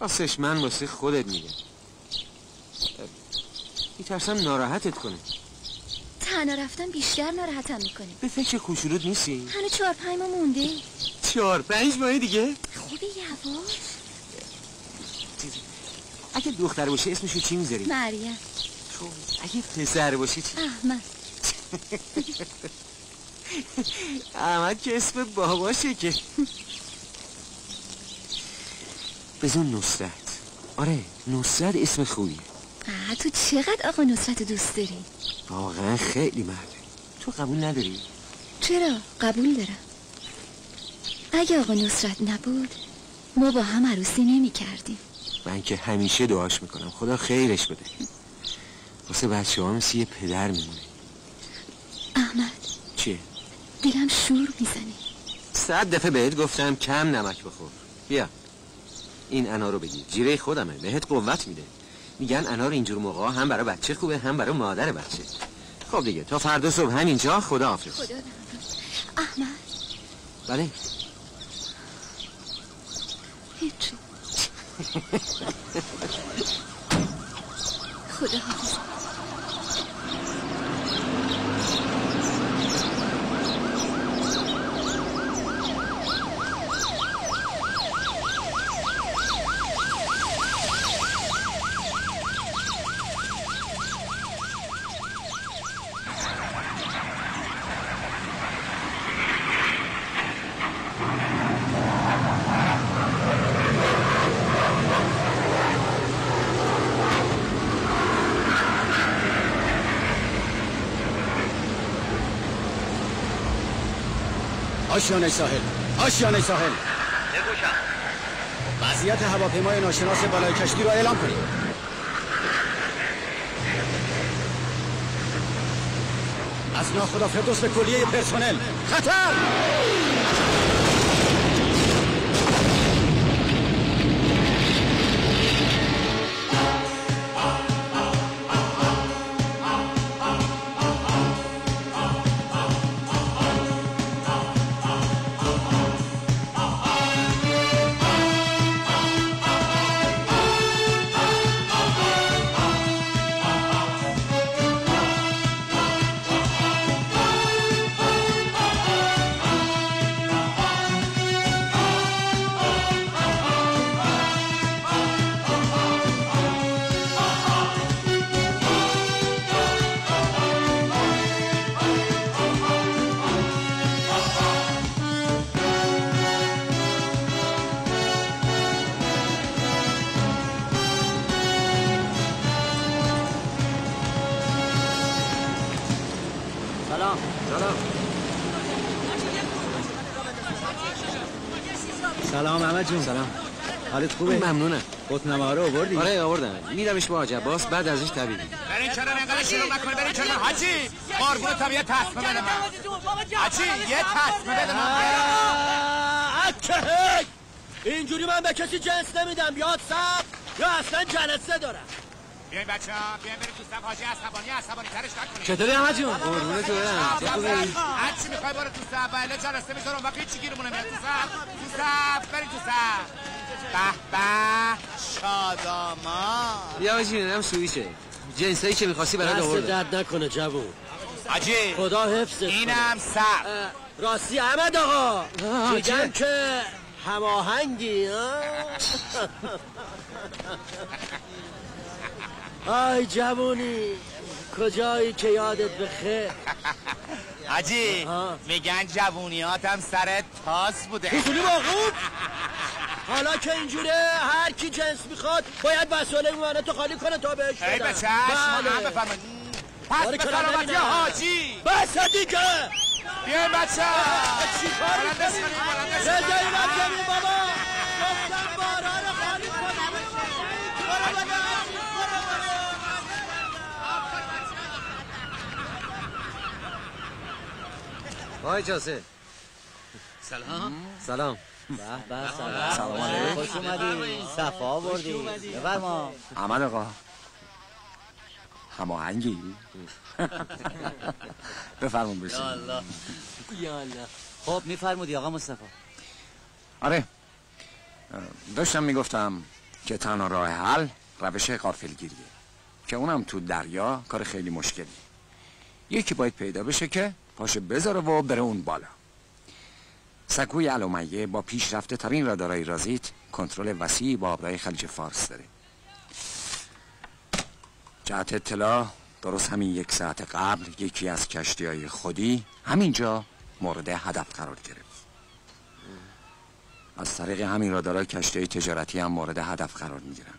راستش من واسه خودت میگم، میترسم ناراحتت کنه. تنها رفتن بیشتر ناراحتم میکنه. به فکر کوچولوت نیستی؟ هنو 4-5 ماه مونده. 4-5 ماه دیگه؟ خوبه یواش. اگه دختر باشه اسمشو چی میذاری؟ مریم. خب اگه پسر باشه چی؟ احمد. احمد که اسم باباشه که. بذار نصرت. آره نصرت اسم خوبیه. تو چقدر آقا نصرت دوست داری؟ واقعا خیلی مرده. تو قبول نداری؟ چرا؟ قبول دارم. اگه آقا نصرت نبود ما با هم عروسی نمی کردیم. من که همیشه دعاش میکنم خدا خیرش بده. واسه بچه ها مثل یه پدر میمونه. احمد چیه؟ دلم شور میزنی. 100 دفعه بهت گفتم کم نمک بخور. بیا این انار رو بگیر، جیره خودمه، بهت قوت میده. میگن انار اینجور موقع هم برای بچه خوبه هم برای مادر بچه. خب دیگه تا فردا صبح همینجا. خدا حافظ. خدا احمد. بله هیچی. خدا حافظ. آشیانه ساحل، آشیانه ساحل. بگوشم وضعیت هواپیمای ناشناس بالای کشتی رو اعلام کنید. از ناخدا فردوس به کلیه پرسنل خطر! سلام احمد جون. سلام. حالت خوبه؟ ممنونم. قطنمه رو آوردی؟ آره آوردم. میرمش با حاج عباس بعد ازش طبیعی. برین چرا انقدر شروع نکنه؟ برین چرا حاجی قربون تا یه تصمیم بده من. حاجی یه تصمیم بده من. اکه اینجوری من به کسی جنس نمیدم. یا صبر یا اصلا جلسه دارم. بیاین بچه‌ها بیاین بریم تو صف. حاجی عصبانی ترش نکنید. چطوری احمد جون؟ قربونت برم. هر چی می‌خوای برو تو صف. بله جلسه می‌ذارم وقتی چی گیرمون میاد. تو صف بریم تو صف. به به شاداما. بیا حاجی اینم سویشه. جنسایی که می‌خواستی برات آوردم. دست درد نکنه جوون. حاجی خدا حفظت. اینم صف. راستی احمد آقا میگن که هماهنگی. آی جوونی کجایی که یادت بخیر. حاجی میگن جوونیاتم سرت تاس بوده. حضوری واقعون. حالا که اینجوره هر کی جنس میخواد باید وسایل میمانه تو خالی کنه تا بهش بدن. ای به چشم هم بفرمایید. پس به سلامتی حاجی. بس دیگه بیاین بچه چی کاری کنیم؟ رضایی بچه بابا گفتم باران خالی کنم. آقای جاسه. سلام. سلام. به به سلام علیکم. خوش اومدی. صفا آوردی. بفرما. احمد آقا هماهنگی؟ بفرمون برسید. یا الله یا الله. خب میفرمودی آقا مصطفی؟ آره داشتم میگفتم که تنها راه حل روش غافلگیریه که اونم تو دریا کار خیلی مشکلی. یکی باید پیدا بشه که پاشه بذاره و بره اون بالا. سکوی علومیه با پیشرفته ترین رادارهای رازیت کنترل وسیعی با آبراه خلیج فارس داره. جهت اطلاع درست همین 1 ساعت قبل یکی از کشتی‌های خودی همینجا مورد هدف قرار گرفت. از طریق همین رادارها کشتی‌های تجارتی هم مورد هدف قرار میگیرن.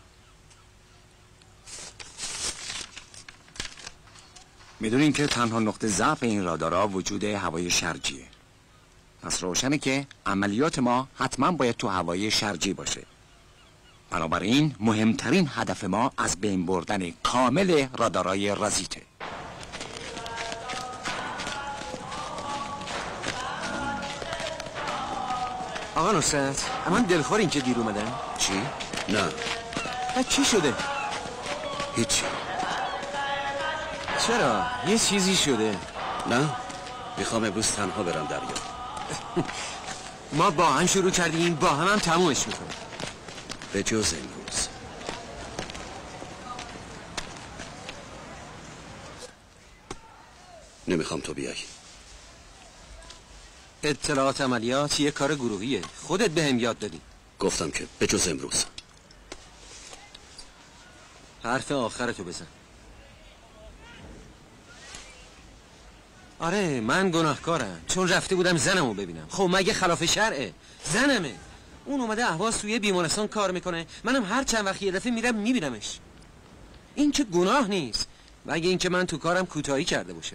میدونین که تنها نقطه ضعف این رادارها وجود هوای شرجیه. پس روشنه که عملیات ما حتما باید تو هوای شرجی باشه. بنابراین مهمترین هدف ما از بین بردن کامل رادارهای رازیته. آقا نصرت، اما دلخور این که دیر اومدن؟ چی؟ نه. چی شده؟ هیچی. چرا؟ یه چیزی شده. نه، میخوام امروز تنها برم دریا. ما با هم شروع کردیم، با هم تمومش میکنیم. به جز امروز. نمیخوام تو بیای. اطلاعات عملیات یه کار گروهیه. خودت بهم یاد دادی. گفتم که به جز امروز. حرف آخرتو بزن. آره من گناهکارم چون رفته بودم زنمو ببینم. خب مگه خلاف شرعه؟ زنمه. اون اومده اهواز توی بیمارستان کار میکنه، منم هر چند وقت یه دفعه میرم میبینمش. این که گناه نیست مگه اینکه من تو کارم کوتاهی کرده باشم.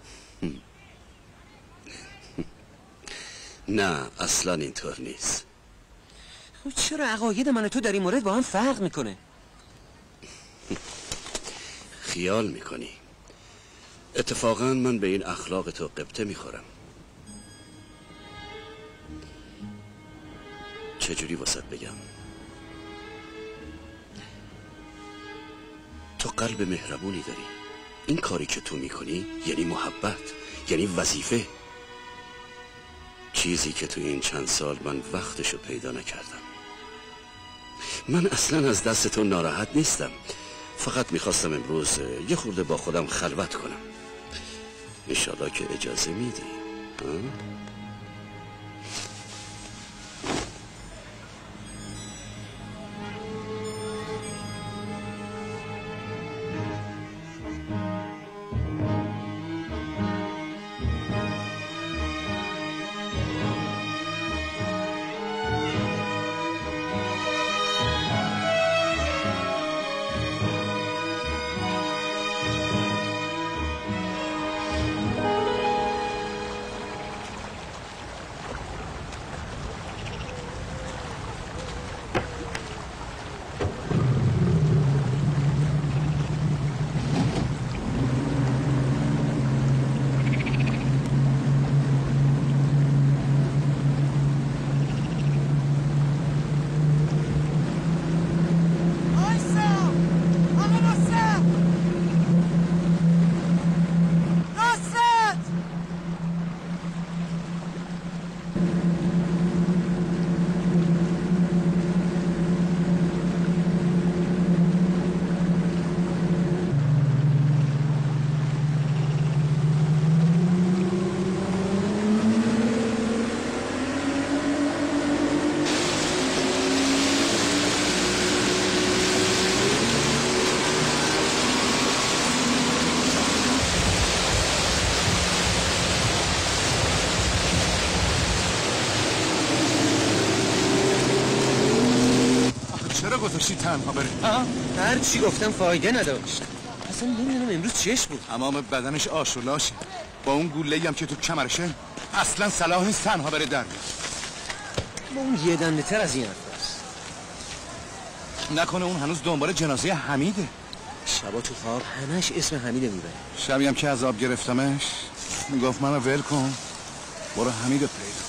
نه اصلا اینطور نیست. چرا عقاید من و تو در این مورد با هم فرق میکنه؟ خیال میکنی. اتفاقا من به این اخلاق تو قبطه میخورم. چجوری واسط بگم؟ تو قلب مهربونی داری. این کاری که تو میکنی یعنی محبت، یعنی وظیفه. چیزی که تو این چند سال من وقتشو پیدا نکردم. من اصلا از دست تو ناراحت نیستم، فقط میخواستم امروز یه خورده با خودم خلوت کنم. انشالله که اجازه میدی. گذاشتی تنها بره؟ هر چی گفتم فایده نداشت. اصلا نمیدونم امروز چش بود. تمام بدنش آشولاشه، با اون گوله‌ای هم که تو کمرشه اصلا صلاح نیست تنها بره دریا. با اون یه دنده تر از این حرف است. نکنه اون هنوز دنبال جنازه حمیده. شبا تو خواب همش اسم حمیده میبره. شبی هم که عذاب گرفتمش میگفت منو ول کن، برو حمیده پیدا کن.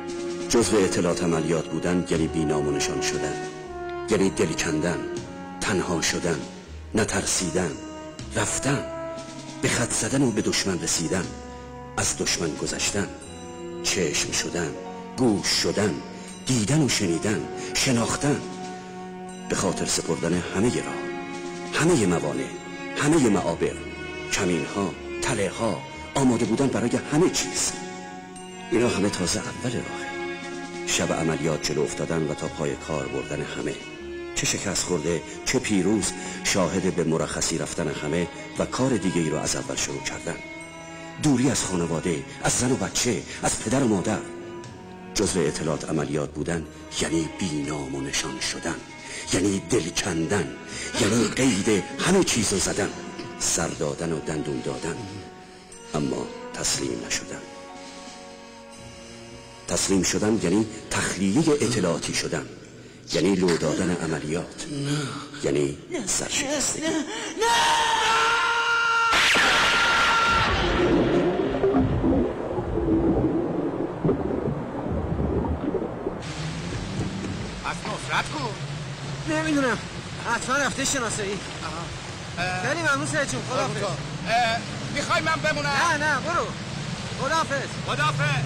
جزو اطلاعات عملیات بودن یعنی بی‌نام و نشان شدن، یعنی دل کندن، تنها شدن، نترسیدن، رفتن، به خط زدن و به دشمن رسیدن، از دشمن گذشتن، چشم شدن، گوش شدن، دیدن و شنیدن، شناختن، به خاطر سپردن همه راه، همه موانع، همه معابر، کمین ها، تله ها، آماده بودن برای همه چیز. اینا همه تازه اول راهه. شب عملیات جلو افتادن و تا پای کار بردن همه، چه شکست خورده چه پیروز، شاهد به مرخصی رفتن همه و کار دیگه ای رو از اول شروع کردن. دوری از خانواده، از زن و بچه، از پدر و مادر. جزو اطلاعات عملیات بودن یعنی بینام و نشان شدن، یعنی دل کندن، یعنی قید همه چیز رو زدن، سر دادن و دندون دادن، اما تسلیم نشدن. تسلیم شدن یعنی تخلیه اطلاعاتی شدن، یعنی لو دادن عملیات، یعنی سرشکستگی. از نصرت کو؟ نمیدونم، حتما رفته شناسایی. خیلی ممنون سید جون، خداحافظ. میخوای من بمونم؟ نه برو، خداحافظ. خداحافظ.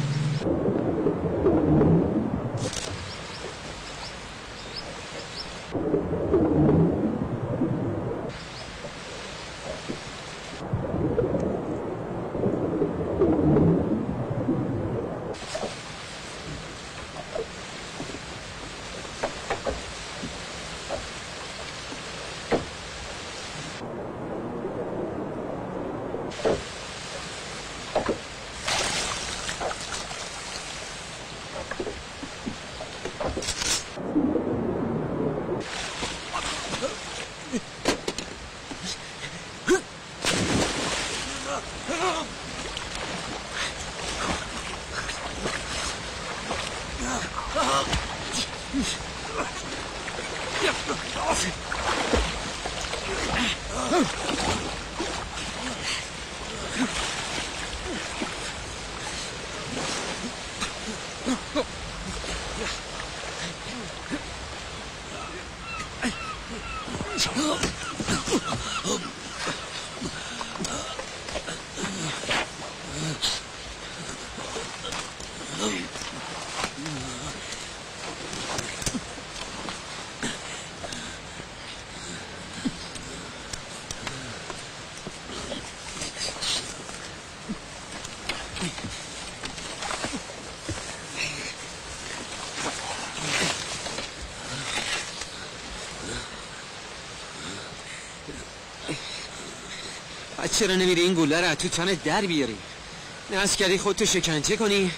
چرا نمیری این گوله رو تو تنت در بیاری؟ ناز کردی خودتو شکنجه کنی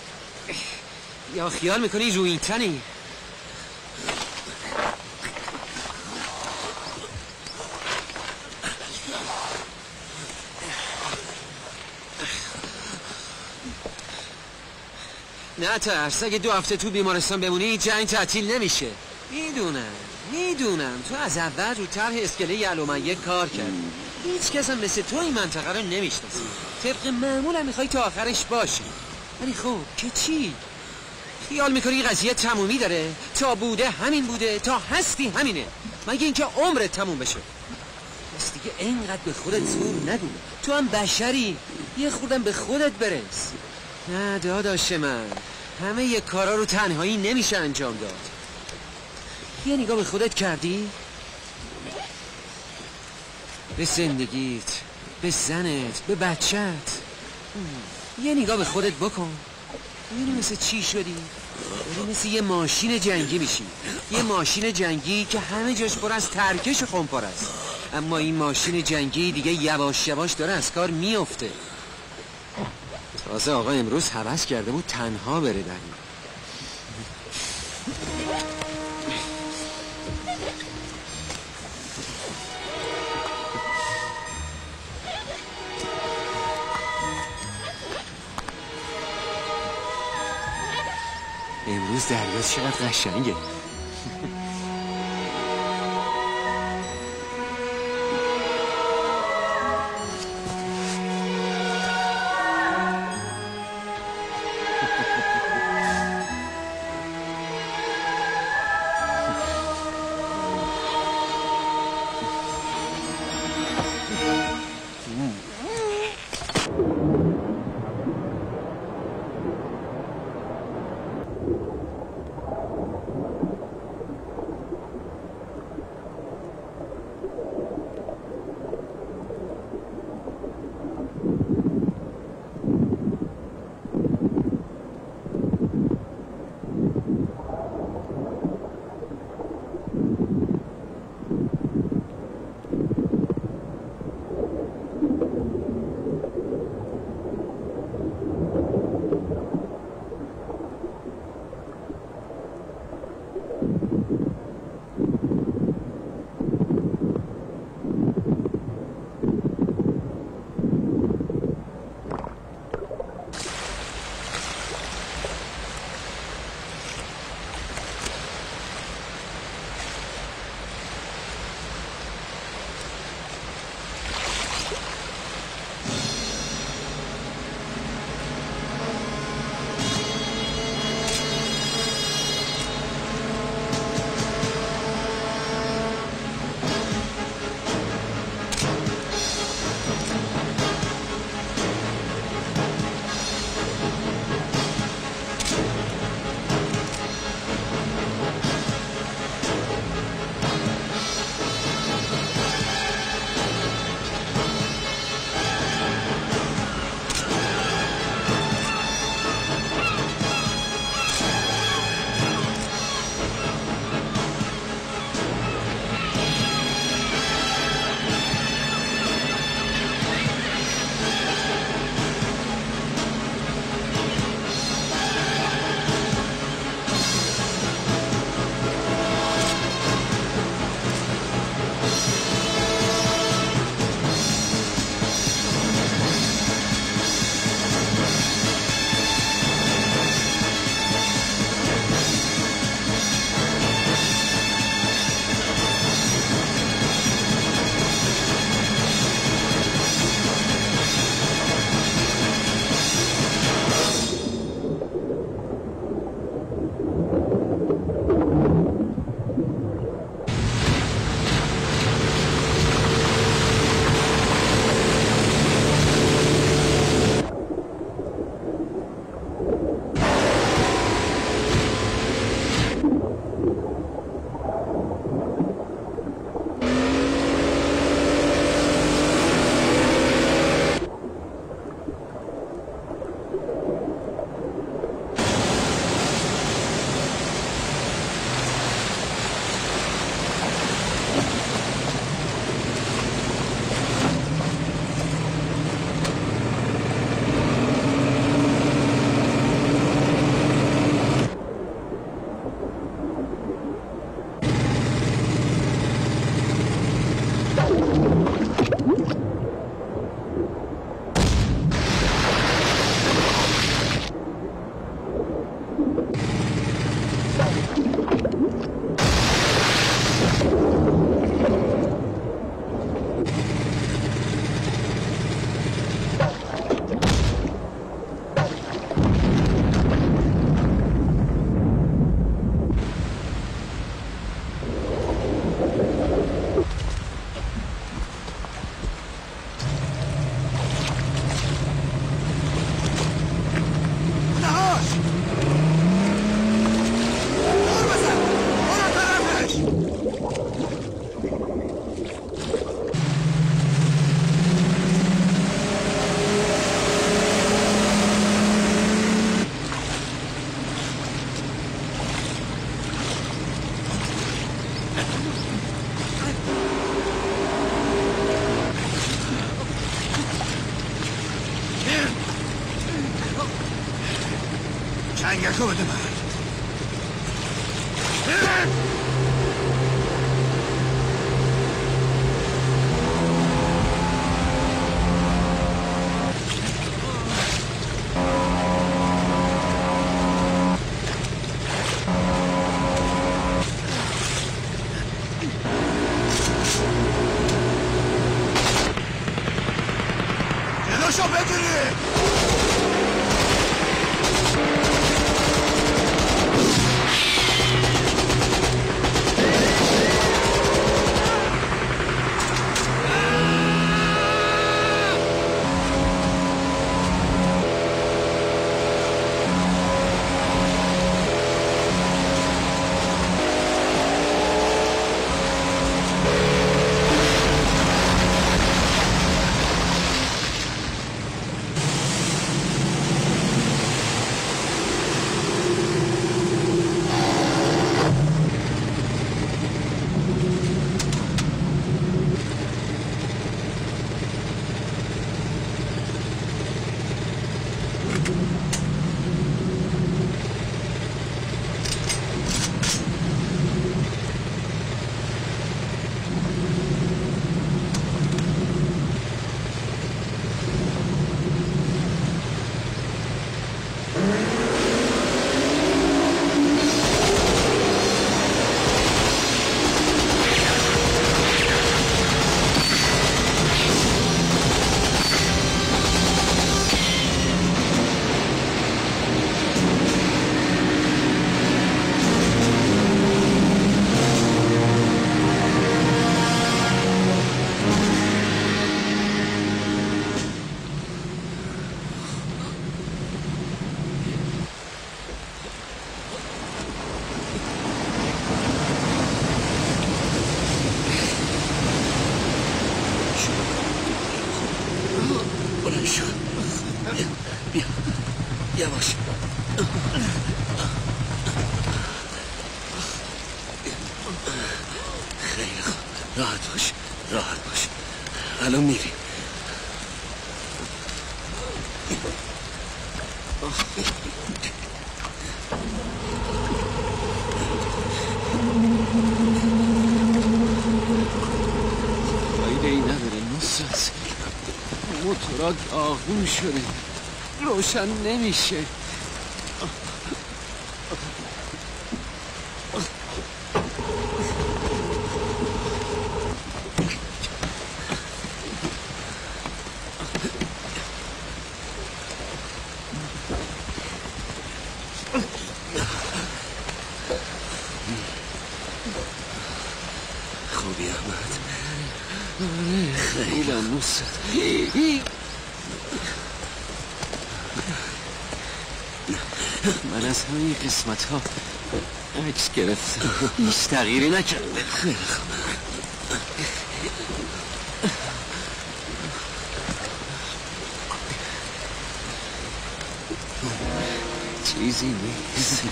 یا خیال میکنی روی این تنی؟ نه ترس، اگه 2 هفته تو بیمارستان بمونی جنگ تعطیل نمیشه. میدونم تو از اول رو طرح اسکله یعلومیه کار کردی. هیچ کس هم مثل تو این منطقه رو نمیشناسه. طبق معمول هم میخوای تا آخرش باشی. ولی خب که چی؟ خیال میکنی قضیه تمومی داره؟ تا بوده همین بوده، تا هستی همینه، مگه اینکه عمرت تموم بشه. بس دیگه اینقدر به خودت زور نگو، تو هم بشری، یه خوردم به خودت برس. نه داداش من، همه یه کارا رو تنهایی نمیشه انجام داد. یه نگاه به خودت کردی؟ به زندگیت، به زنت، به بچت. یه نگاه به خودت بکن. ببینی مثل چی شدی؟ ببینی مثل یه ماشین جنگی میشی. یه ماشین جنگی که همه جاش پر از ترکش و خمپار است، اما این ماشین جنگی دیگه یواش یواش داره از کار میفته. تازه آقا امروز هوس کرده بود تنها بره دریا. امروز دریا چقدر قشنگه. انگکو بده من. جلوشو بگیری. یواش. خیلی خوب. راحت باش. راحت باش. الان میریم. فایده ای نداره نصرت. موتورات آغون شده، روشن نمیشه. خوبی احمد؟ خیلی نصرت. من از همه قسمت ها عکس گرفتم، هیچ تغییری نکرده. خیلی خوب. چیزی نیست.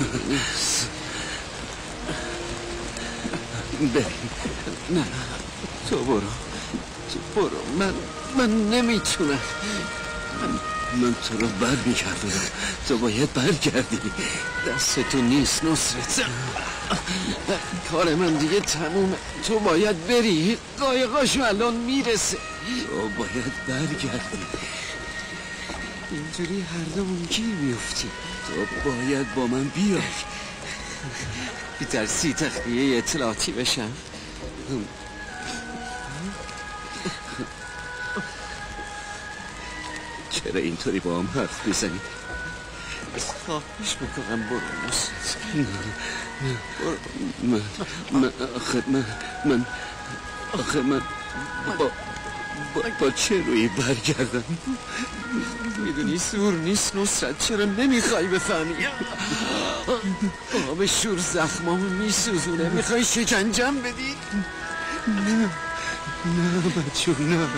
بریم. نه تو برو، تو برو. من نمیتونم. من تو رو بر میکردم. تو باید برگردی. دستتو نیست نصرت. کار من دیگه تمومه. تو باید بری. قایقاشو الان میرسه. تو باید برگردی. اینجوری هر دومون گیر میفتیم. تو باید با من بیای. بی‌ترسی تخلیه اطلاعاتی بشم. چرا اینطوری با هم حرف میزنی؟ خواهش میکنم برو نصرت. من با چه روی برگردم؟ میدونی زور نیست نصرت. چرا نمیخوای بفهمی؟ آب شور زخمامو میسوزونه. میخوای شکنجم بدی؟ نه بچه نه.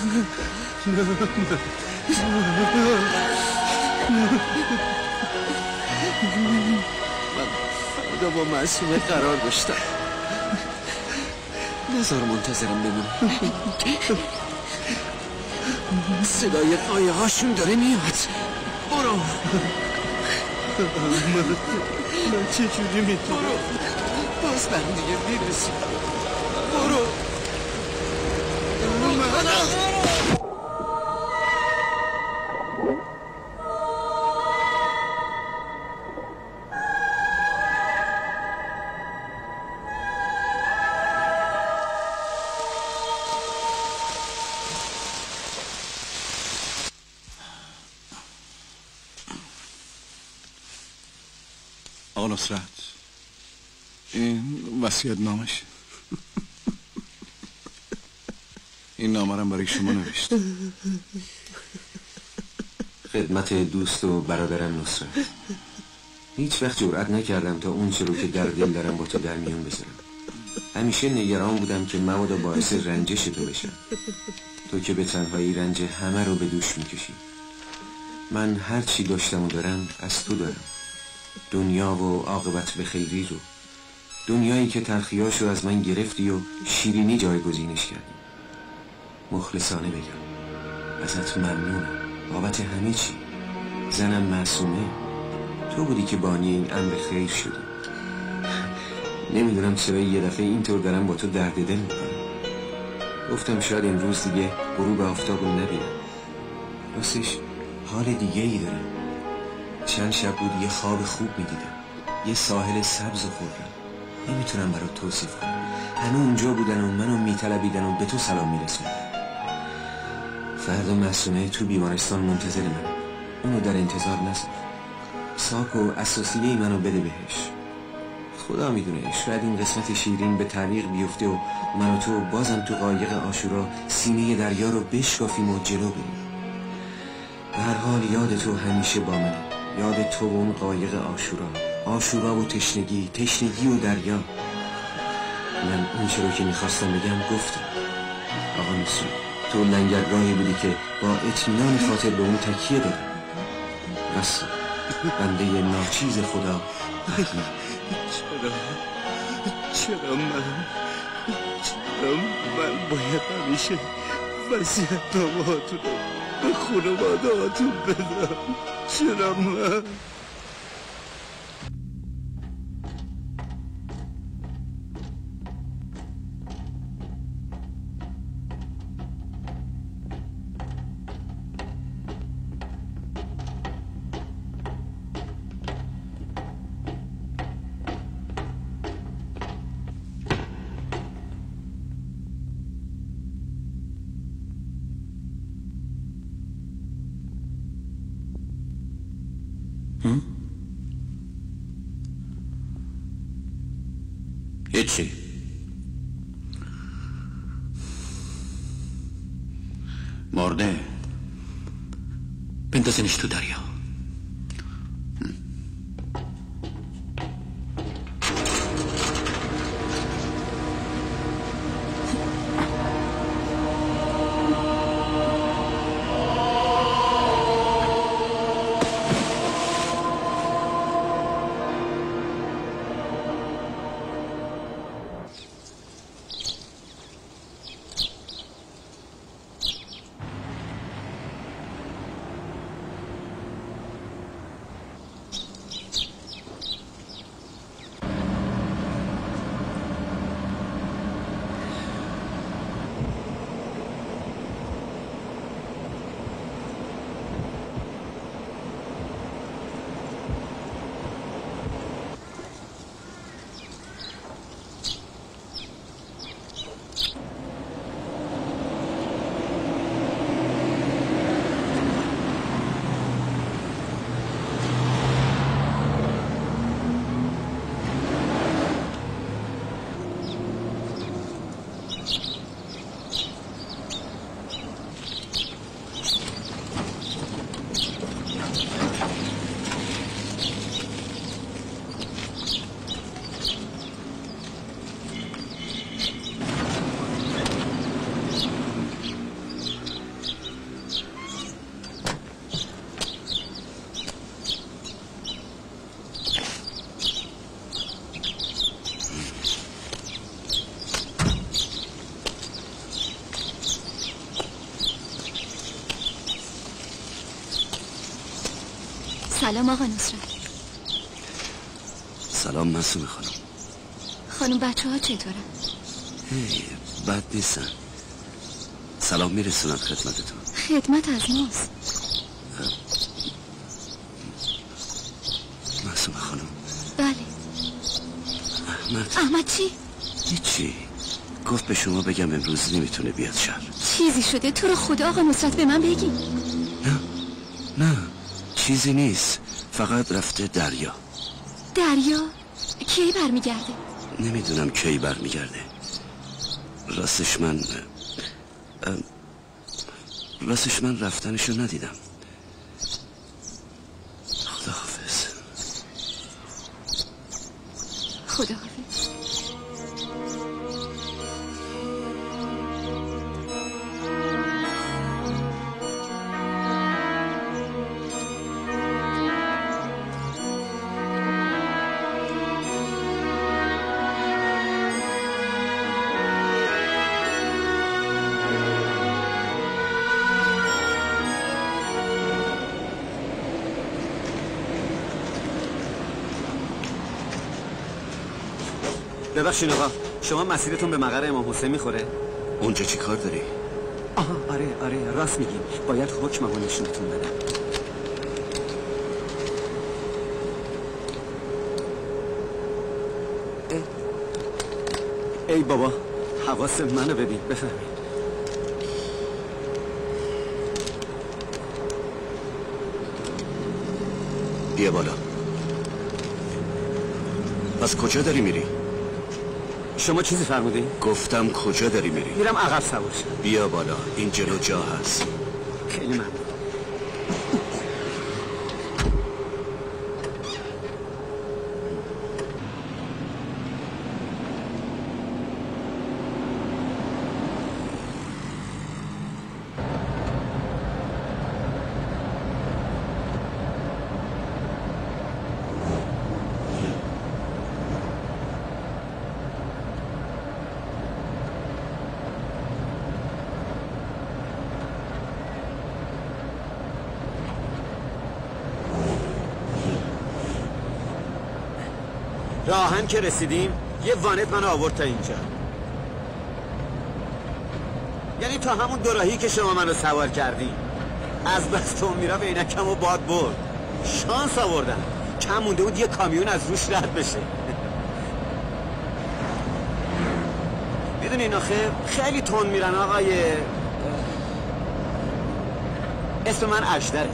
من فردا با معصومه قرار داشتم. نذار منتظرم بمون. صدای قایقاشون داره میاد. برو. من چجوری میتونم باز به هم دیگه میرسیم؟ برو آقا نصرت، این وصیت نامش. این نامه رو برای شما نوشت. خدمت دوست و برادرم نصرت، هیچ وقت جرئت نکردم تا اون چه رو که در دل دارم با تو در میون بذارم. همیشه نگران بودم که مبادا باعث رنجش تو بشم، تو که به تنهایی رنج همه رو به دوش میکشی. من هر چی داشتم و دارم از تو دارم، دنیا و عاقبت به خیری رو، دنیایی که تلخیاشو از من گرفتی و شیرینی جایگزینش کردی. مخلصانه بگم ازت ممنونم بابت همه چی. زنم معصومه، تو بودی که بانی این امر خیر شدی. نمیدونم چرا یه دفعه اینطور دارم با تو درد دل میکنم. گفتم شاید امروز دیگه غروب آفتاب رو نبینم. راستش حال دیگه ای دارم. چند شب بود یه خواب خوب میدیدم، یه ساحل سبز و خورم. نمیتونم برات توصیف کنم. همه اونجا بودن و منو میطلبیدن و به تو سلام میرسوندن. فردا معصومه تو بیمارستان منتظر من، اونو در انتظار نذار. ساک و اساسیه منو بده بهش. خدا میدونه شاید این قسمت شیرین به تعلیق بیفته و من و تو بازم تو قایق عاشورا سینه دریا رو بشکافیم و جلو بریم. به هر حال یاد تو همیشه با منه، یاد تو و اون قایق عاشورا و تشنگی و دریا. من اون چه رو که میخواستم بگم گفتم. آقا نصرت، تو لنگرگاهی بودی که با اطمینان خاطر به اون تکیه دادم. بس بنده ناچیز خدا. چرا من باید همیشه وصیت نامه‌هاتون رو به خانواده هاتون بدم؟ چرا من؟ هیچی. مرده، بندازنش تو دریا. سلام آقا نصرت. سلام معصومه خانم. خانم بچه ها چطورن؟ بد نیستن. سلام میرسونن خدمتتون. خدمت از ماست. معصومه خانم. بله. احمد چی؟ هیچی. گفت به شما بگم امروز نمیتونه بیاد شهر. چیزی شده؟ تو رو خدا آقا نصرت به من بگی. نه چیزی نیست، فقط رفته دریا. دریا؟ کی برمیگرده؟ نمیدونم کی برمیگرده. راستش من رفتنشو ندیدم. خداحافظ. خداحافظ. ببخشید آقا، شما مسیرتون به مقر امام حسین میخوره؟ اونجا چی کار داری؟ آها آره راست میگین، باید حکممو نشونتون بدم. ای بابا، حواس منو ببین، بفهمید. بیا بالا. پس کجا داری میری؟ شما چیزی فرمودین؟ گفتم کجا داری میری؟ میرم عقب سوار شم. بیا بالا، این جلو جا هست. خیلی ممنون. راهن که رسیدیم یه وانت من آورد تا اینجا. یعنی تا همون دوراهی که شما منو سوار کردیم. از بس تو میرم عینکم و باد برد. شانس آوردم، کم مونده بود یه کامیون از روش رد بشه. میدونین آخه خیلی تند میرن آقای اسم من اژدره.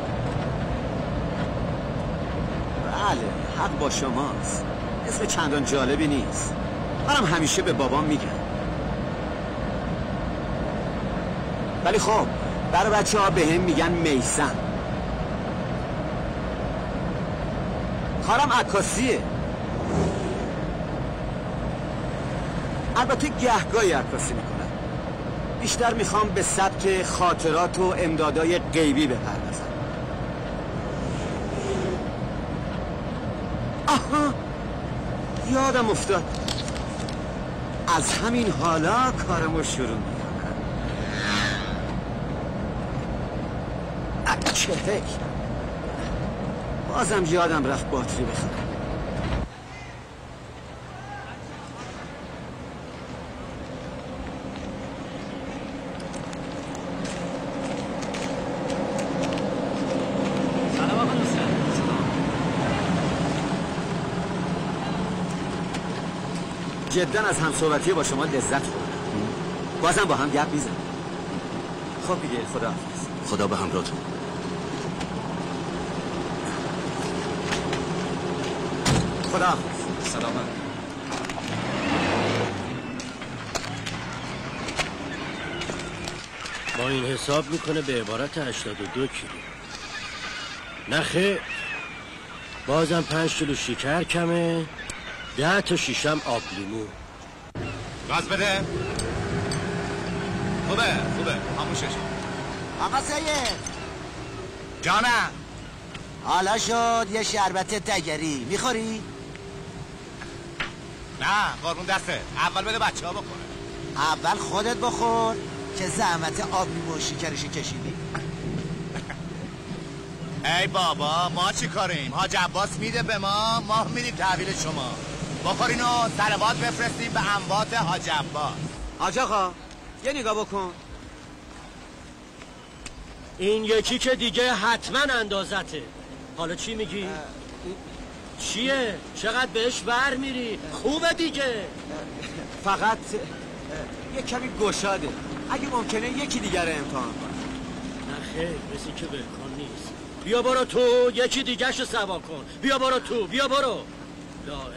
بله حق با شماست، اسم چندان جالبی نیست. منم همیشه به بابام میگم. ولی خب برای بچه ها به هم میگن میثم. کارم عکاسیه. البته گهگاهی عکاسی میکنم. بیشتر میخوام به سبک خاطرات و امدادای غیبی بپردازم. آها یادم افتاد، از همین حالا کارمو شروع میکنم. چهک بازم یادم رفت باتری بخرم. جدا از همصحبتی با شما لذت بردم. بازم با هم گپ میزنیم. خب دیگه خداحافظ. خدا به همراهتون. خداحافظ. سلامت. با این حساب میکنه به عبارت 82 کیلو. نه خیر، بازم 5 کیلو شکر کمه، 10 تا شیشم آب لیمو. گاز بده. خوبه خاموشش. آقا سید جانم. حالا شد یه شربت تگری میخوری؟ نه قربون دسته، اول بده بچه ها بخوره. اول خودت بخور که زحمت آب لیمو و شکرشو کشیدی. ای بابا ما چی کاریم؟ حاج عباس میده به ما میدیم تحویل شما. بخورین و صلوات بفرستیم به اموات حاج عباس. حاج آقا یه نگاه بکن. این یکی که دیگه حتما اندازته. حالا چی میگی؟ چیه؟ چقدر بهش بر میری؟ خوبه دیگه. فقط یه کمی گشاده. اگه ممکنه یکی دیگر امتحان کن. نه خیر، مثل که بلکن نیست. بیا برو تو، یکی دیگرشو سوا کن. بیا برو تو، بیا برو. لا اله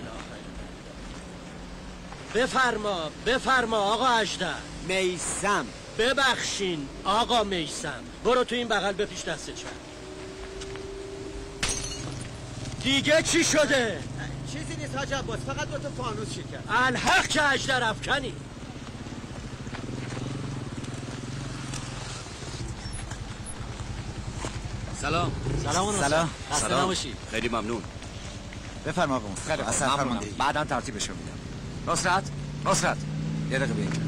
الا الله. بفرما آقا اژدر. میثم. ببخشین آقا میثم. برو تو این بغل بپیش دست چپ. دیگه چی شده؟ چیزی نیست حاج عباس، فقط با تو فانوس شکر. الحق که اژدر افکنی. سلام. خسته نباشی. خیلی ممنون. بفرما آقا. خیلی ممنونم. بعداً ترتیبشو میدم. نصرت یه دقیقه بیا.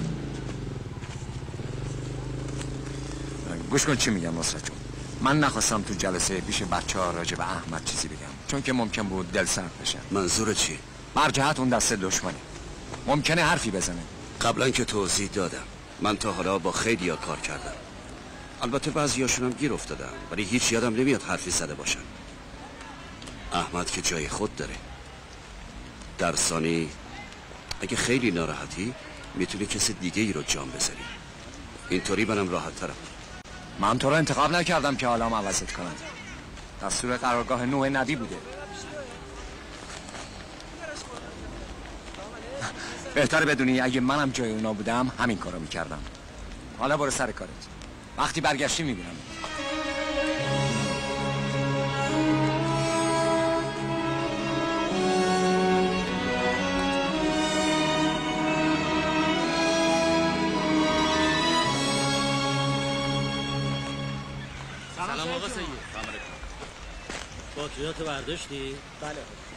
گوش کن چی میگم نصرت جون. من نخواستم تو جلسه پیش بچه‌ها راجع به احمد چیزی بگم، چون که ممکن بود دل سرد بشن. منظور چی؟ بر جهت اون دسته دشمنی ممکنه حرفی بزنه. قبلا که توضیح دادم من تا حالا با خیلیا کار کردم. البته بعضیاشون هم گیر افتادم، ولی هیچ یادم نمیاد حرفی زده باشن. احمد که جای خود داره. در ثانی اگه خیلی ناراحتی میتونی کسی دیگه ای رو جام بذاری. اینطوری منم راحت ترم. من تو رو انتخاب نکردم که حالام عوضت کنم. دستور قرارگاه نوح نبی بوده. بهتره بدونی اگه منم جای اونا بودم همین کارو میکردم. حالا برو سر کارت. وقتی برگشتی میبینم. سلام آقا سید. باتریاتو برداشتی؟ بله.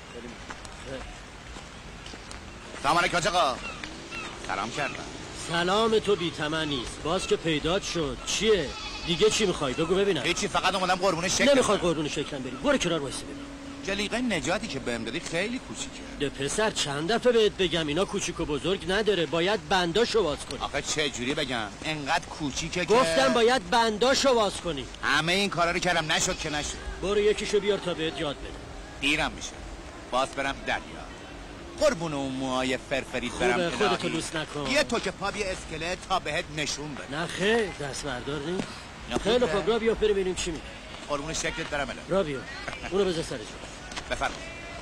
سلام علیکم آقا. سلام کردم. سلام تو بی تمن نیست. باز که پیدات شد. چیه؟ دیگه چی میخوای؟ بگو ببینم. هیچی، فقط اومدم قربون شکل. نمیخوای قربون شکلم بری. برو کنار وایسی ببین. جلیقه نجاتی که بهم دادی خیلی کوچیکه. ده پسر چند دفعه بهت بگم اینا کوچیک و بزرگ نداره. باید بنداشو باز کنی. آخه چه جوری بگم؟ انقدر کوچیکه که گفتم باید بنداشو باز کنی. همه این کارا رو کردم نشد که نشد. برو یکیشو بیار تا بهت یاد بده. دیرم میشه. باز برم دریا. قربون اون موهای فرفریت برم الهی. خودتو لوس نکن. یه تو که پا بیا اسکلت تا بهت نشون بده. نه خیر، دست بردار نیست. خیلی خوب، را بیا بریم ببینیم چی میگه. قربون شکلت برم الان. را بیا. اونو بذار سر جا. بفرما.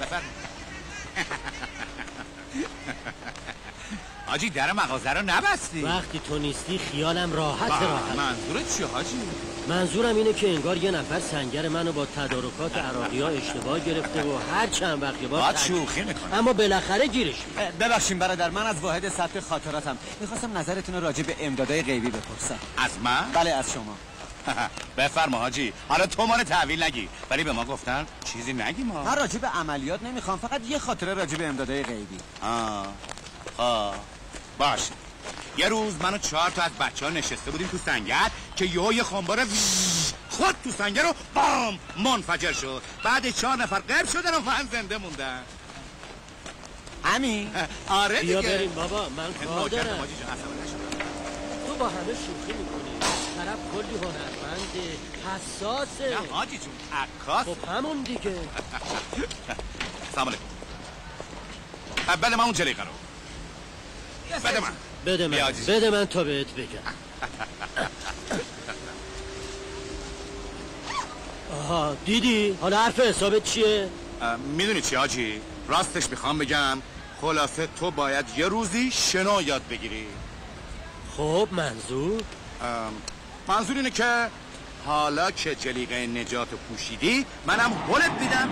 حاجی در مغازه رو نبستی. وقتی تو نیستی خیالم راحت. منظورت چیه حاجی؟ منظورم اینه که انگار یه نفر سنگر منو با تدارکات عراقی ها اشتباه گرفته و هر چند وقت باید شوخی میکنه، اما بالاخره گیرش. ببخشید برادر، من از واحد ثبت خاطراتم میخواستم نظرتون رو راجع به امدادای غیبی بپرسم. از من؟ بله از شما. بفرما حاجی. حالا تو ما رو تحویل نگی، ولی به ما گفتن چیزی نگی. ما من راجع به عملیات نمیخوام، فقط یه خاطره راجع به امدادای غیبی. باشه. یه روز من و 4 تا از بچه‌ها نشسته بودیم تو سنگر که یه خنبار خود تو سنگر رو بام منفجر شد. بعد 4 نفر غرق شدن و من زنده موندم. همین؟ آره دیگه. بیا بریم بابا، من کار دارم. تو با همه شوخی میکنی. طرف کلی هنرمنده، حساسه. نه حاجی جون، عکاس. خب همون دیگه. سلام علیکم. بله من اون جلیقه رو بده من تا بهت بگم. آها دیدی؟ حالا حرف حسابت چیه؟ میدونی چی حاجی؟ راستش میخوام بگم خلاصه تو باید یه روزی شنا یاد بگیری. خب منظور اینه که حالا که جلیقه نجات پوشیدی منم هلت میدم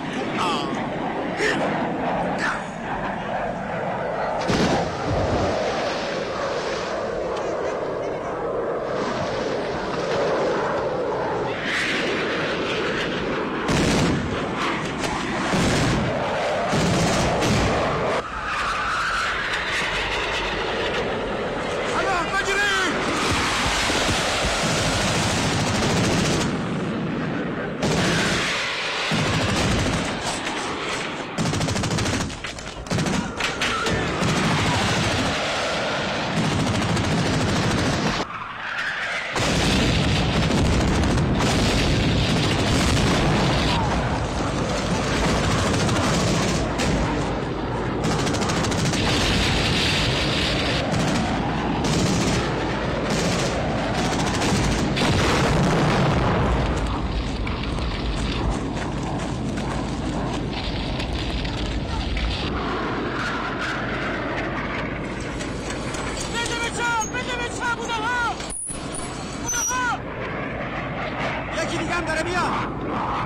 دیگه هم داره میاد.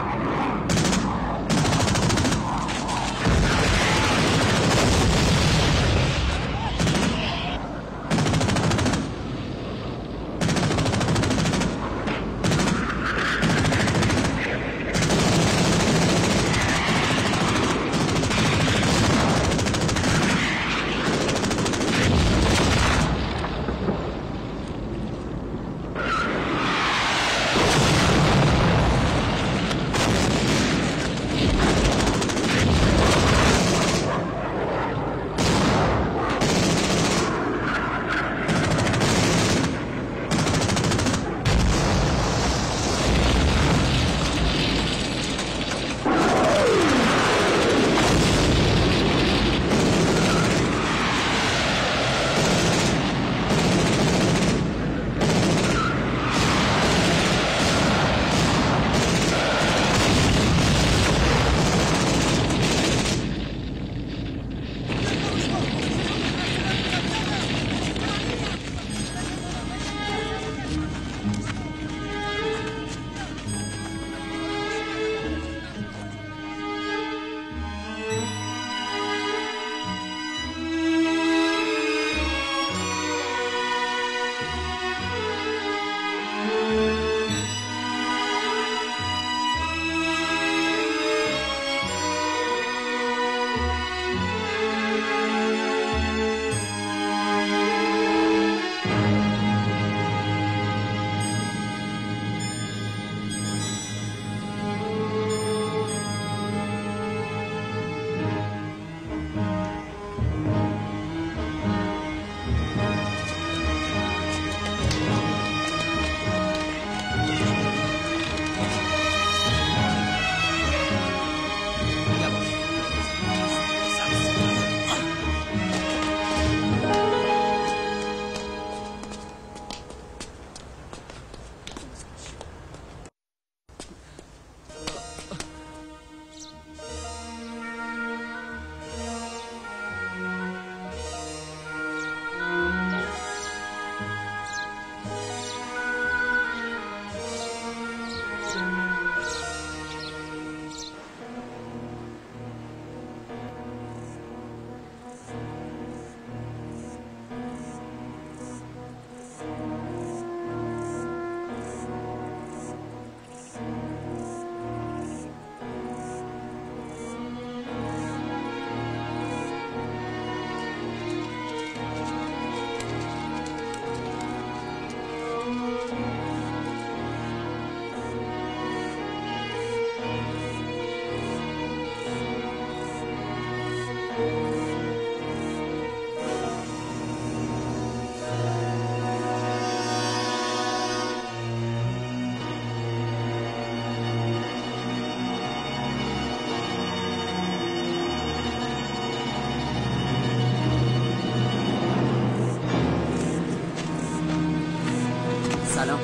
سلام.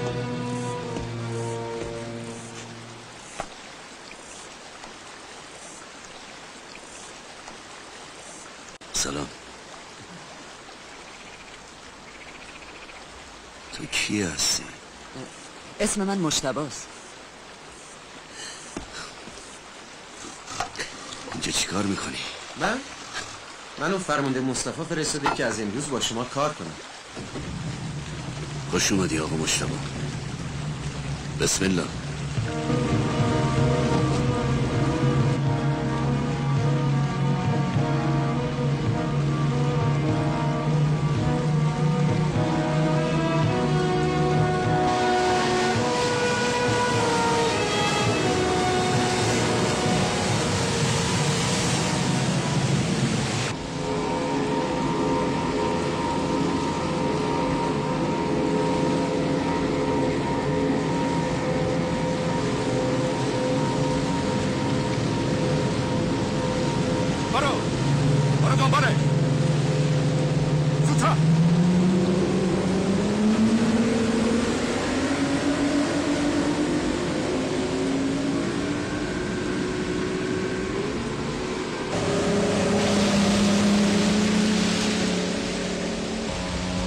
سلام. تو کی هستی؟ اسم من مجتباست. اینجا چی کار میکنی؟ من اون فرمانده مصطفی فرستاده که از امروز با شما کار کنم. خوش اومدی آقا مجتبی. بسم الله. برو دنباله. زودتر.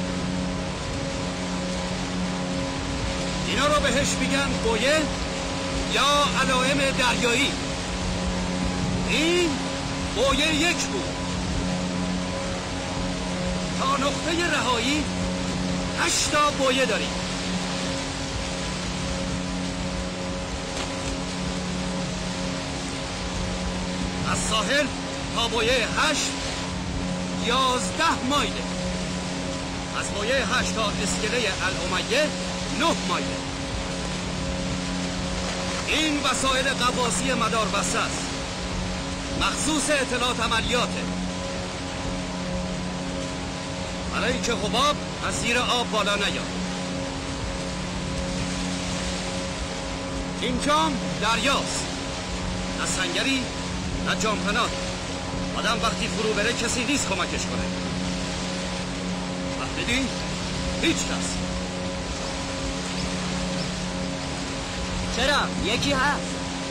اینا رو بهش میگن گویه یا علائم دریایی. این بویه 1 بود. تا نقطه رهایی 8 تا بویه داریم. از ساحل تا بویه 8 11 مایله. از بویه 8 تا اسکله الامیه 9 مایله. این وسایل غواصی مدار بسته است، مخصوص اطلاعات عملیاته، برای که حباب از زیر آب بالا نیاد. اینجام دریاست، نه سنگری نه جامپنات. آدم وقتی فرو بره کسی نیست کمکش کنه. فهمیدی؟ هیچ کس. چرا؟ یکی هست.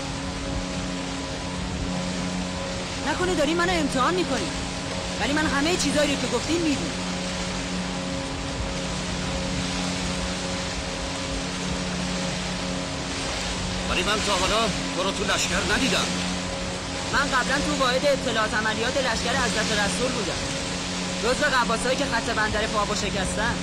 نکنه داری منو امتحان میکنی، ولی من همه چیزایی رو که گفتین میدونم. ولی من تا حالا تو رو تو لشکر ندیدم. من قبلا تو واحد اطلاعات عملیات لشکر حضرت رسول بودم، جزو غواصایی که خط بندر فاو شکستن.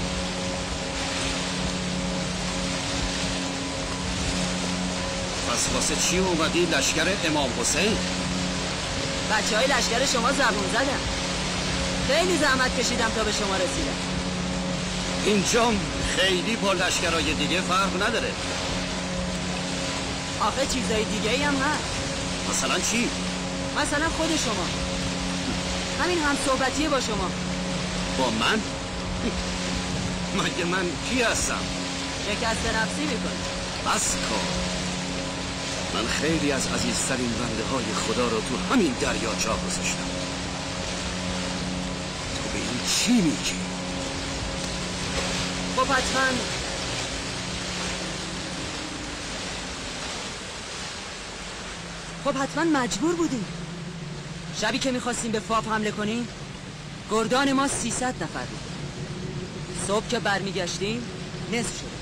پس واسه چی اومدی لشکر امام حسین؟ بچه های لشکر شما زبون زدن، خیلی زحمت کشیدم تا به شما رسیدم. اینجام خیلی با لشکرهای دیگه فرق نداره. آخه چیزای دیگه ای هم هست. مثلا چی؟ مثلا خود شما، همین هم صحبتیه با شما. با من؟ مگه من کی هستم؟ شکست نفسی میکنی. بس کن. من خیلی از عزیزترین بنده های خدا رو تو همین دریا جا گذاشتم. تو به این چی میگی؟ خب حتما مجبور بودیم. شبی که میخواستیم به فاف حمله کنیم، گردان ما 300 نفر بود. صبح که برمیگشتیم نصف شد.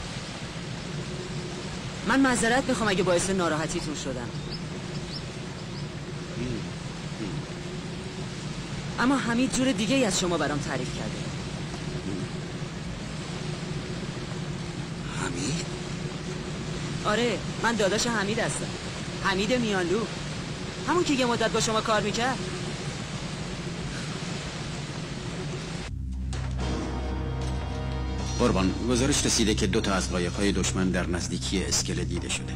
من معذرت میخوام اگه باعث ناراحتیتون شدم، اما حمید جور دیگه ای از شما برام تعریف کرده. حمید؟ آره، من داداش حمید هستم، حمید میانلو، همون که یه مدت با شما کار میکرد. قربان، گزارش رسیده که 2 تا از قایق‌های دشمن در نزدیکی اسکله دیده شده.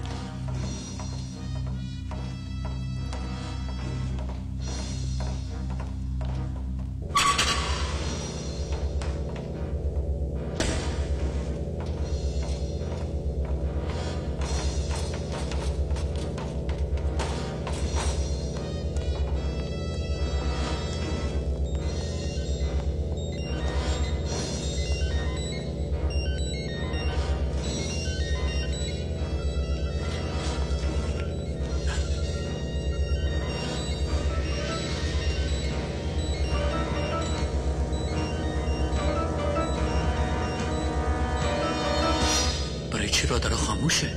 رادار خاموشه.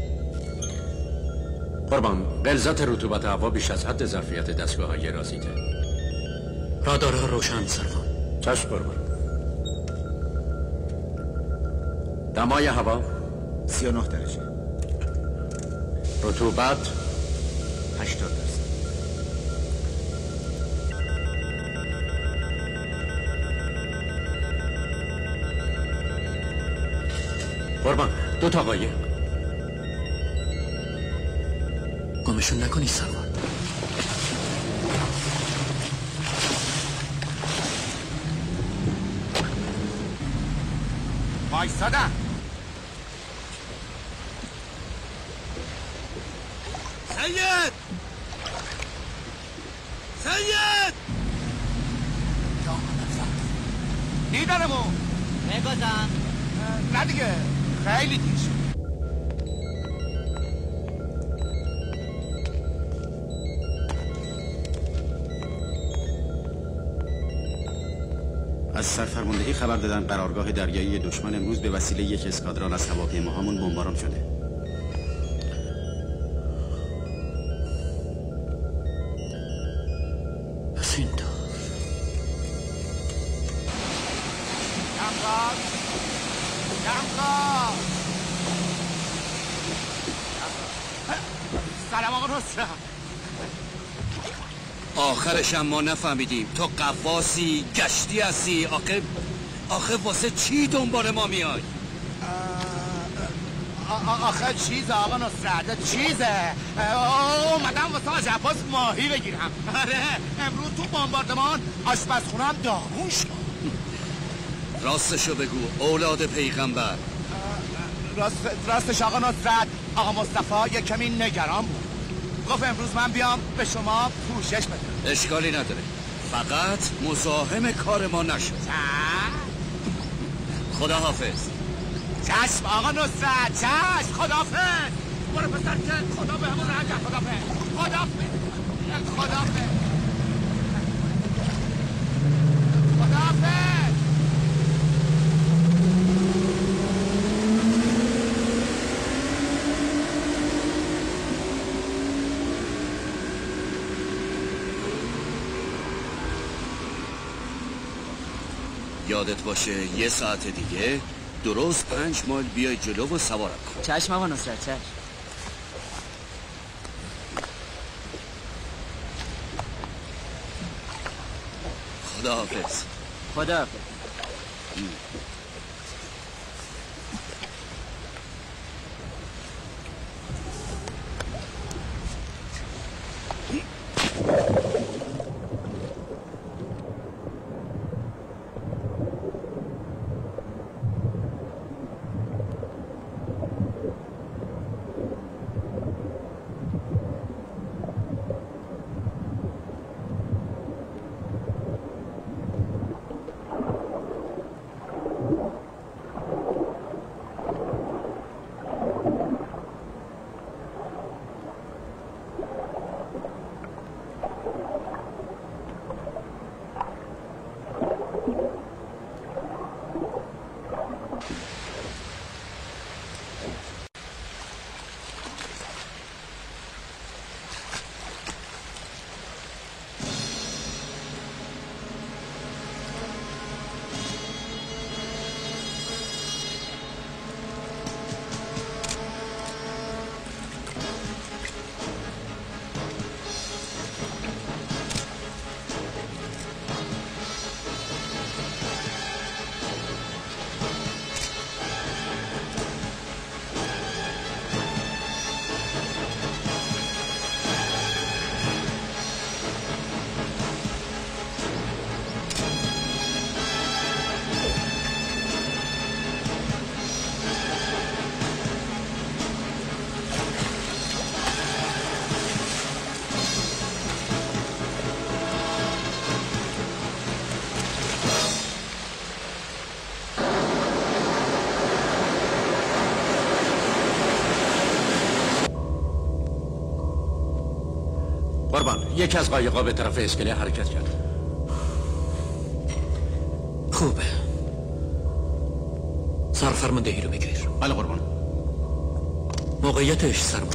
قربان، غلظت رطوبت هوا بیش از حد ظرفیت دستگاه‌های رازیته. رادارها روشن سروان. چشم قربان. دمای هوا 39 درجه. رطوبت 80%. قربان، 2 تا قایق. گمشون نکنی سروان. وایسادم. سید! سید! دیدنمون. بگذم. نه دیگه، خیلی دیر شد. از سرفرماندهی خبر دادن قرارگاه دریایی دشمن امروز به وسیله یک اسکادران از هواپیماهامون بمباران شده. سلام آقا نصرت. آخرش هم ما نفهمیدیم تو قواسی گشتی هستی. آخه واسه چی دنبال ما میای؟ آخه چیزه آقا نصرت، چیزه اومدم واسه حاج عباس ماهی بگیرم. آره امروز تو بمباردمان آشپزخونم داغون شد. راستشو بگو اولاد پیغمبر. راستش آقا نصرت، آقا مصطفی یک کمی نگران بود، گفت امروز من بیام به شما پوشش بدم. اشکالی نداره، فقط مزاحم کار ما نشد. خدا حافظ. چشم آقا نصرت، چشم، خداحافظ. برو پسر که خدا به همون رنگ. خداحافظ. خداحافظ. یادت باشه یه ساعت دیگه درست 5 مایل بیای جلو و سوارم کن. چشم آقا نصرت، چشم. خدا حافظ. خدا حافظ. قربان، یکی از قایق‌ها به طرف اسکله حرکت کرد. خوبه. سرفرماندهی رو بگیر. بله قربان. موقعیتش سرمان.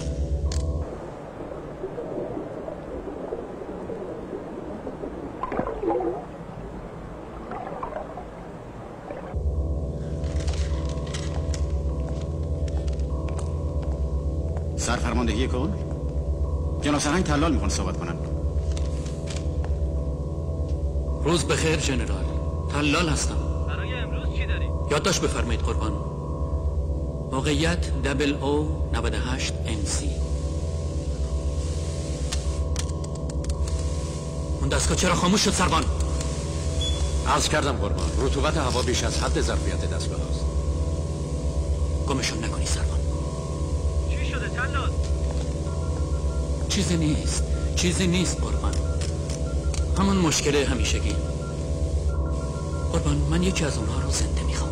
سرفرماندهی کل؟ جناب سرهنگ تلال میخوان صحبت کنن. روز بخیر جنرال، تلال هستم. برای امروز چی داری؟ یادداشت بفرمایید قربان. موقعیت WO98 NC. اون دستگاه چرا خاموش شد سربان؟ عرض کردم قربان، رطوبت هوا بیش از حد ظرفیت دستگاه هست. گمشون نکنی سربان. چی شده تلال؟ چیزی نیست قربان. همون مشکل همیشگی. قربان من یکی از اونها رو زنده میخوام.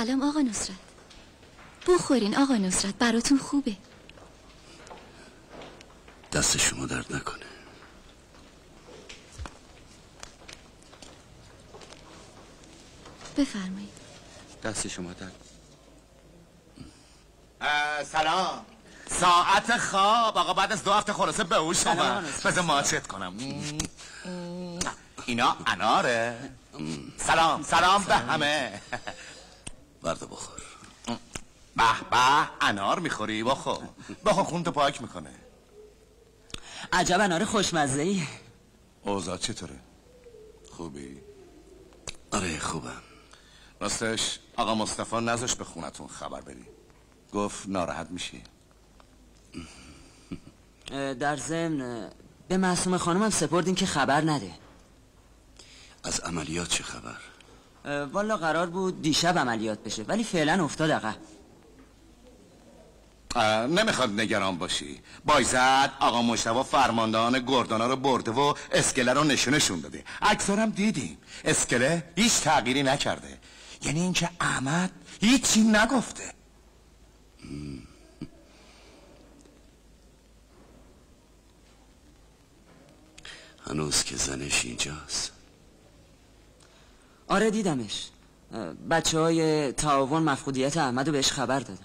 سلام آقا نصرت. بخورین آقا نصرت، براتون خوبه. دست شما درد نکنه. بفرمایید. دست شما درد. سلام. ساعت خواب آقا، بعد از 2 هفته خلاصه به هوش اومد. بذار ماچت کنم. اینا اناره. سلام به همه. برده بخور. به به، انار میخوری؟ بخور خونتو پاک میکنه. عجب انار خوشمزه ای. اوضاع چطوره؟ خوبی؟ آره خوبم. راستش آقا مصطفی نذاش به خونتون خبر بری، گفت ناراحت میشی. در ضمن به معصومه خانمم سپردین که خبر نده. از عملیات چه خبر؟ والا قرار بود دیشب عملیات بشه ولی فعلا افتاد عقب. نمیخواد نگران باشی. بایزد آقا مصطفی فرماندهان گردانا رو برده و اسکله رو نشونشون داده. عکسارم دیدیم. اسکله هیچ تغییری نکرده، یعنی اینکه احمد هیچی نگفته. هنوز که زنش اینجاست؟ آره دیدمش. بچه های تعاون مفقودیت احمد رو بهش خبر دادن.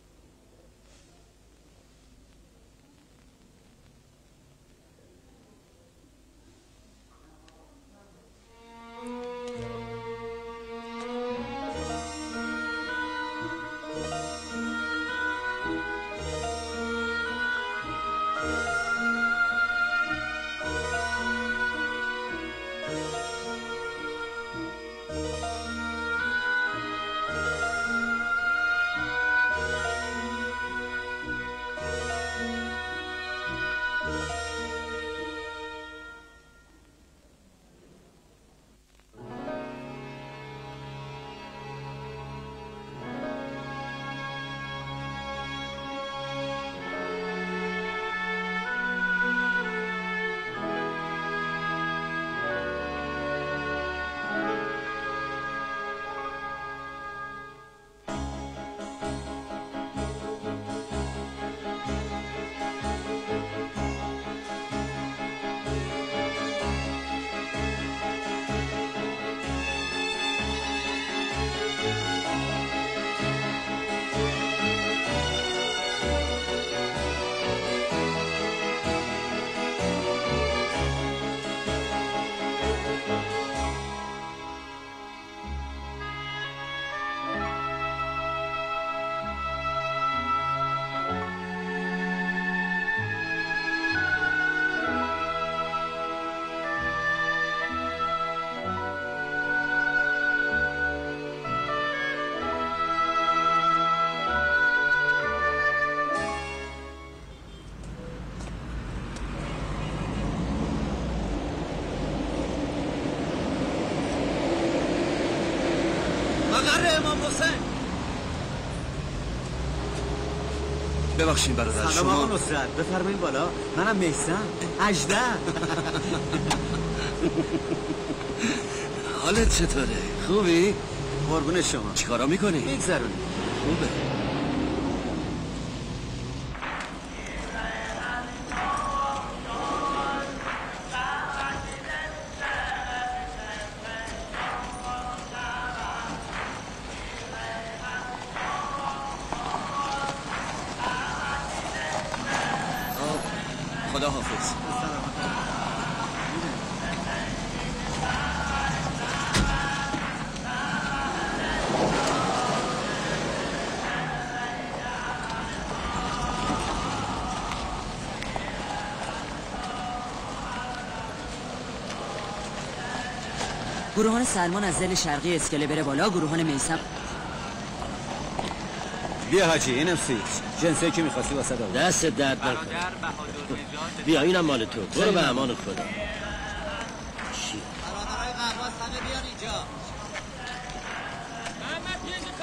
ببخشید برادر. سلام آقا نصرت، بفرمایید بالا. منم میثم. 18. حالت چطوره؟ خوبی؟ قربون شما. چیکارا میکنی؟ میگذرونی. خوبه. خدا حافظ. گروهان سلمان از دل شرقی اسکله بره بالا، گروهان میثم. بیا حاجی، اینم سیز جنسه که میخواستی واسه دادم. دست درد نکن. بیا اینم مال تو. برو به امان خدا. برادرای قواس همه بیان اینجا.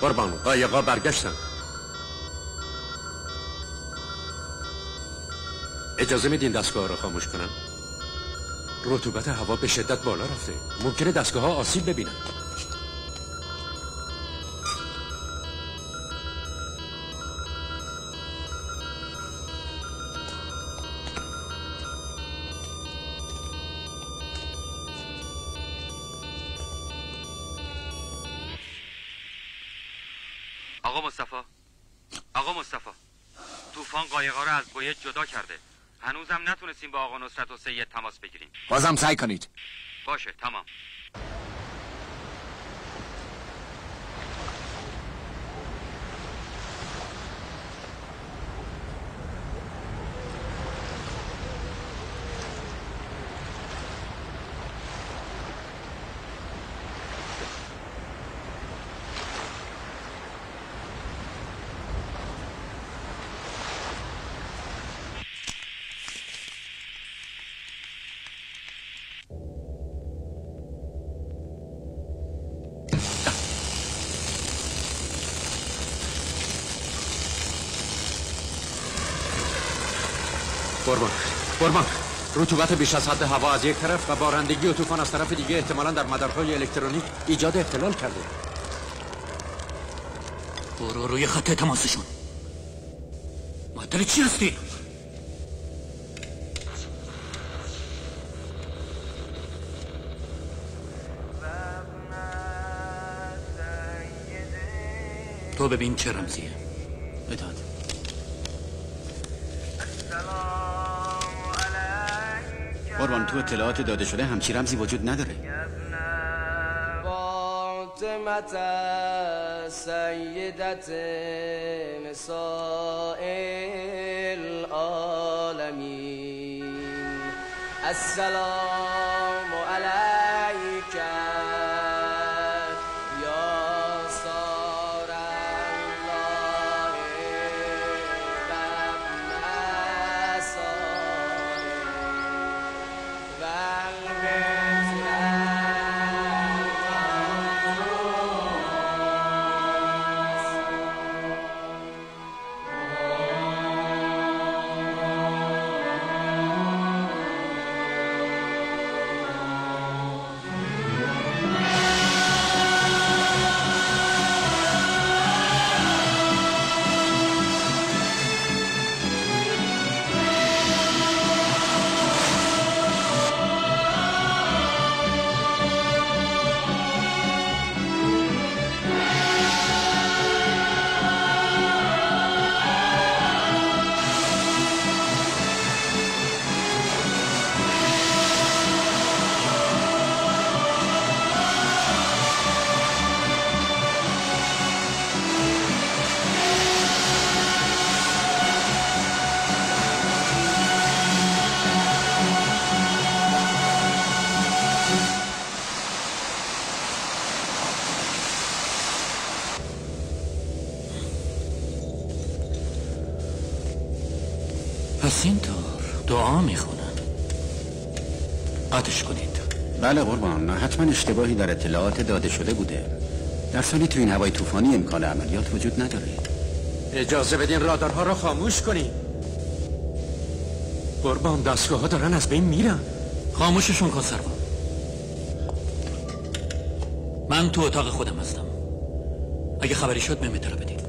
قربان قایقا برگشتن. اجازه میدین دستگاه رو خاموش کنم؟ رطوبت هوا به شدت بالا رفته، ممکنه دستگاه ها آسیب ببینن. آقا مصطفی طوفان قایقا رو از بویه جدا کرده. هنوزم نتونستیم با آقا نصرت و سید تماس بگیریم. بازم سعی کنید. باشه تمام. قربان رطوبت بیش از حد هوا از یک طرف و بارندگی و طوفان از طرف دیگه احتمالاً در مدارهای الکترونیک ایجاد اختلال کرده. برو روی خط تماسشون. معطل چی هستی؟ تو ببین چه رمزیه. بداد. قربان تو اطلاعات داده شده همچی رمزی وجود نداره. فاطمة سیدت نساء العالمین السلام علیک یا سار الله پس اینطور دعا میخونن. آتش کنید. بله قربان، حتما اشتباهی در اطلاعات داده شده بوده. در ثانی تو این هوای طوفانی امکان عملیات وجود نداره. اجازه بدین رادارها رو خاموش کنین. قربان دستگاه ها دارن از بین میرن. خاموششون کن سروان. من تو اتاق خودم هستم. اگه خبری شد بهم اطلاع بدین.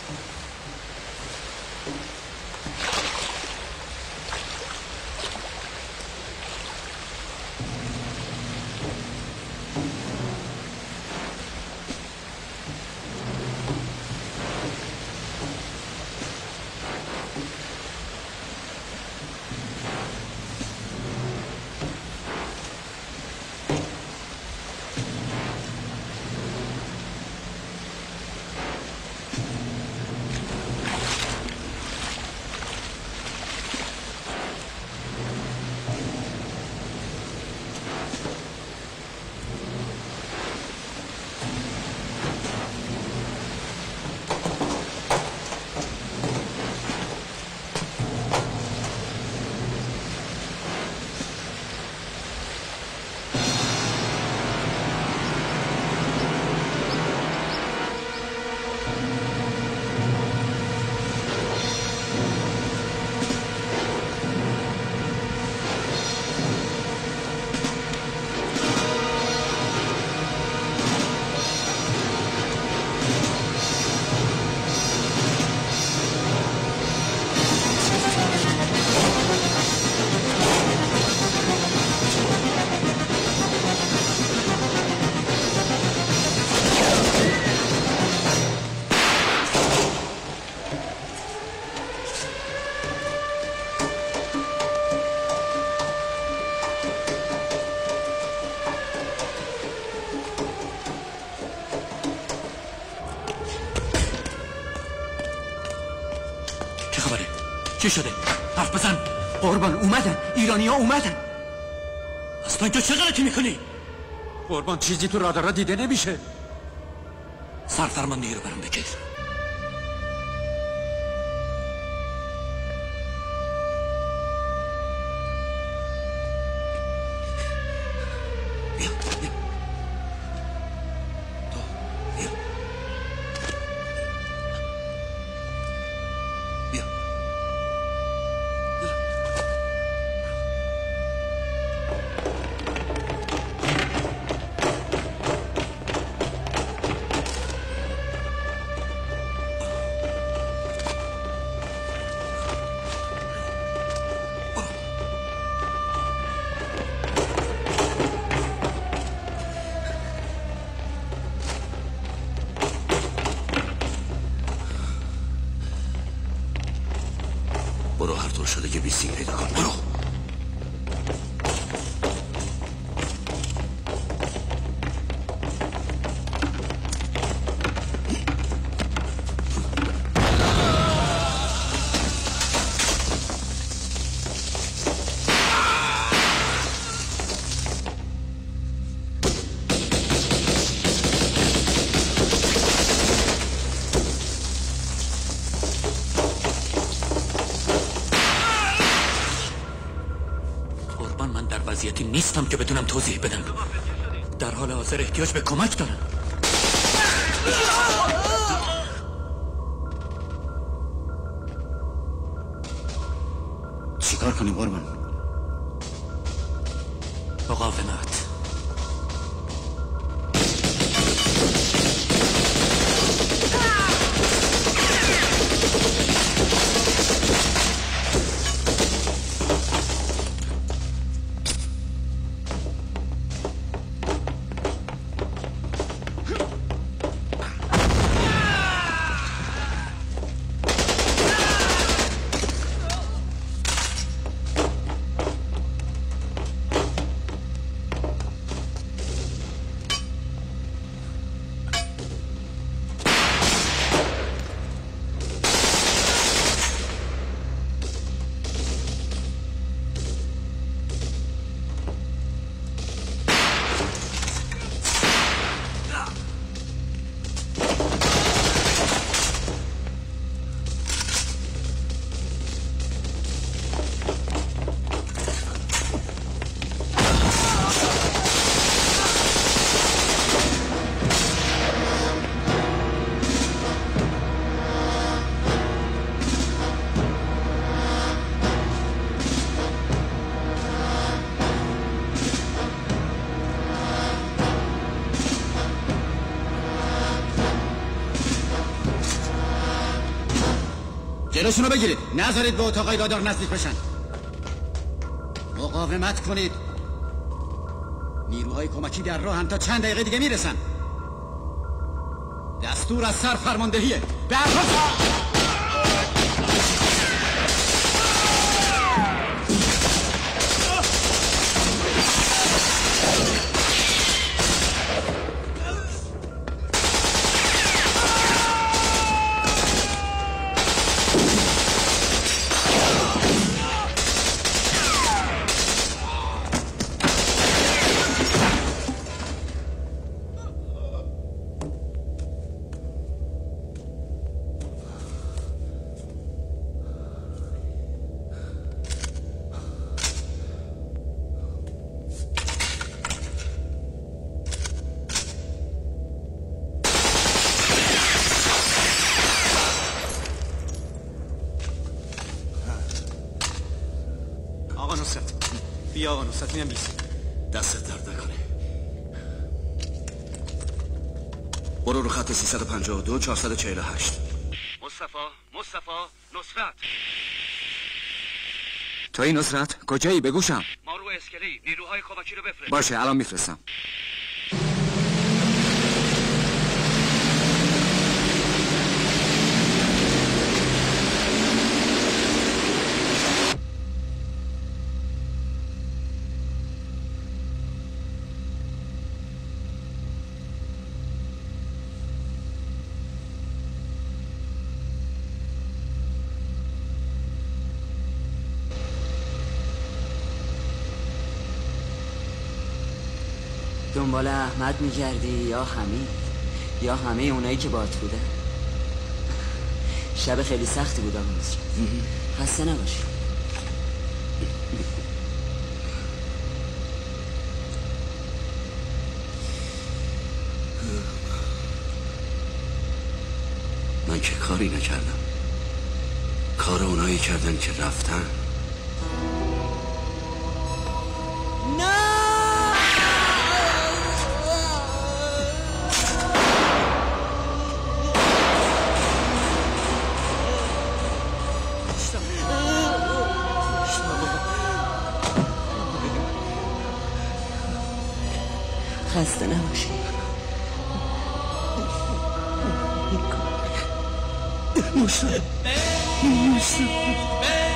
چی شده؟ حرف بزن. قربان اومدن، ایرانی ها اومدن. از تو اینجا چه غلطی میکنی؟ قربان چیزی تو رادارا دیده نمیشه. سرفرماندهی رو برام بگیر. برو هر طور شده که بیستینگ پیدا کن. برو. نیستم که بتونم توضیح بدم. در حال حاضر احتیاج به کمک دارم. چیکار کنیم قربان؟ مقاومت. جلوشونو بگیرید، نذارید به اتاقای دادار نزدیک بشن. مقاومت کنید. نیروهای کمکی در راهن، تا چند دقیقه دیگه میرسن. دستور از سر فرماندهیه. به بیا آقا نصرت میام بیسی. دستت درد نکنه. برو رو خط 352 448. مصطفی نصرت. توی نصرت کجایی؟ بگوشم. ما رو اسکلی، نیروهای کمکی رو بفرست. باشه الان میفرستم. دنبال احمد میگردی یا حمید یا همه اونایی که باهات بودن؟ شب خیلی سختی بود آقا نصرت. خسته نباشی. من که کاری نکردم. کار اونایی کردن که رفتن. خسته نباشی. مصطفی